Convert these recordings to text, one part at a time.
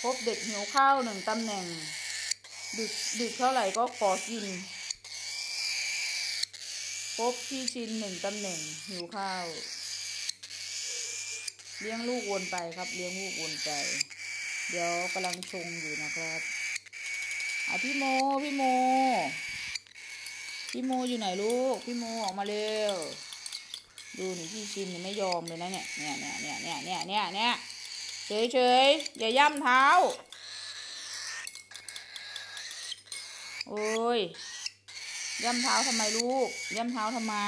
พบเด็กหิวข้าว1 ตำแหน่งดึกเท่าไหร่ก็ขอกินพบพี่ชิน1 ตำแหน่งหิวข้าวเลี้ยงลูกวนไปครับเลี้ยงลูกวนไปเดี๋ยวกำลังชงอยู่นะครับพี่โมอยู่ไหนลูกพี่โมออกมาเร็วดูนี่พี่ชินนี่ไม่ยอมเลยนะเนี่ยเฉยอย่าย่ำเท้าโอ้ยย่ำเท้าทำไมลูกย่ำเท้าทำไม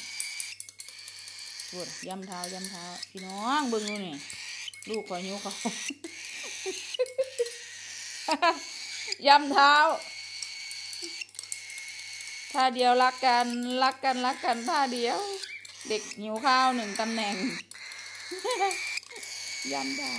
ปวดย่ำเท้าพี่น้องเบิ่งดูนี่ลูกขอหิวเขา ย่ำเท้าท่าเดียวรักกันท่าเดียวเด็กหิวข้าว1 ตำแหน่ง ย่ำเท้า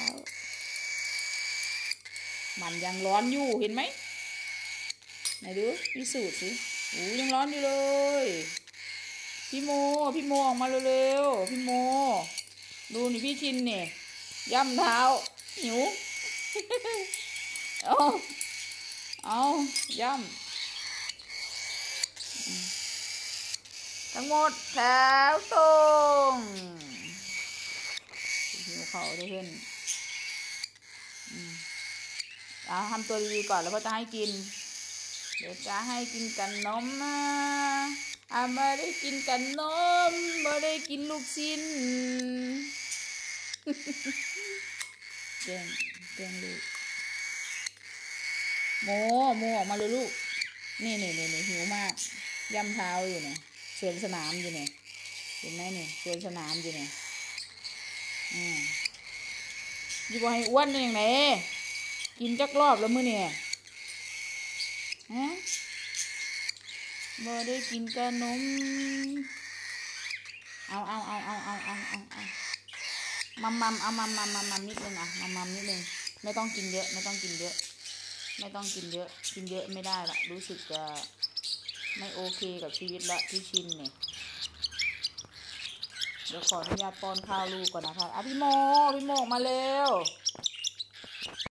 มันยังร้อนอยู่เห็นไหมไหนดูพิสูจน์สิยังร้อนอยู่เลยพี่โมออกมาเร็วๆพี่โมดูนี่พี่ชินเนี่ยย่ำเท้าหิว เอาย่ำทั้งหมดแถวตรงหิวเขาได้ขึ้นทำตัวดีๆก่อนแล้วก็จะให้กินเดี๋ยวจะให้กินกันนมนะไม่ได้กินกันนมไม่ได้กินลูกชิ้น แกงลูกโมออกมาเลยลูกนี่หิวมากย่ำเท้าอยู่เนี่ยสวนสนามอยู่เนี่ยเห็นไหมเนี่ยสวนสนามอยู่เนี่ยอยู่บ่ให้อ้วนอย่างไรกินจักรอบแล้วมื้อเนี่ยบ่ได้กินขนมเอามัมนิดนึงมัมนิดนึงไม่ต้องกินเยอะกินเยอะไม่ได้ละรู้สึกจะไม่โอเคกับชีวิตละพี่ชินเนี่ยเดี๋ยวขออนุญาตป้อนข้าวลูกก่อนนะคะพี่โมออกมาเร็ว